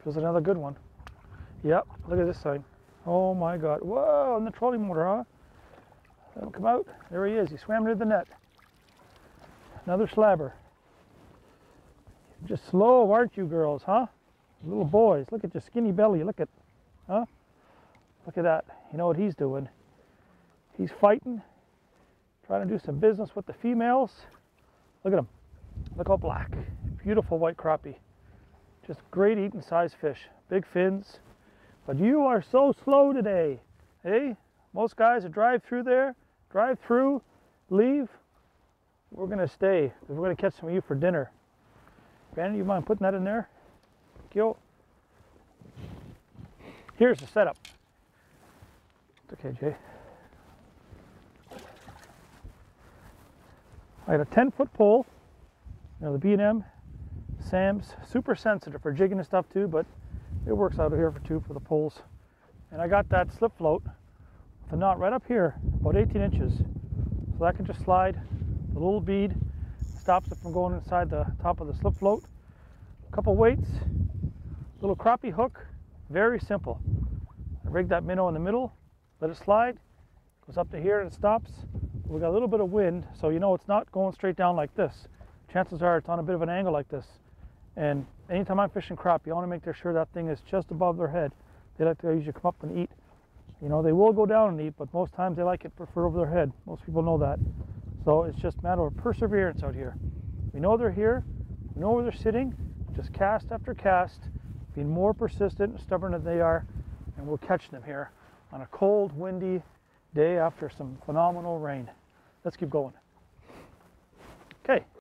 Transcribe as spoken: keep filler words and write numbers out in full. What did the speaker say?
There's another good one. Yep, look at this thing. Oh my God. Whoa, and the trolling motor, huh? Let him come out. There he is. He swam near the net. Another slabber. Just slow, aren't you girls, huh? Little boys. Look at your skinny belly. Look at, huh? Look at that. You know what he's doing? He's fighting, trying to do some business with the females. Look at him. Look how black. Beautiful white crappie. Just great eating size fish. Big fins. But you are so slow today. Hey, most guys that drive through there, drive through, leave. We're going to stay because we're going to catch some of you for dinner. Brandon, you mind putting that in there? Thank you. Here's the setup. It's okay, Jay. I got a ten foot pole. You know, the B and M, Sam's, super sensitive for jigging and stuff too, but it works out here for two for the poles. And I got that slip float with a knot right up here, about eighteen inches. So that can just slide. The little bead stops it from going inside the top of the slip float. A couple weights, little crappie hook, very simple. I rig that minnow in the middle, let it slide, goes up to here and it stops. We got a little bit of wind, so you know it's not going straight down like this. Chances are it's on a bit of an angle like this. And anytime I'm fishing crappie, I want to make sure that thing is just above their head. They like to usually come up and eat. You know, they will go down and eat, but most times they like it prefer over their head. Most people know that. So it's just a matter of perseverance out here. We know they're here. We know where they're sitting. Just cast after cast, being more persistent and stubborn than they are, and we'll catch them here on a cold, windy day after some phenomenal rain. Let's keep going. Okay.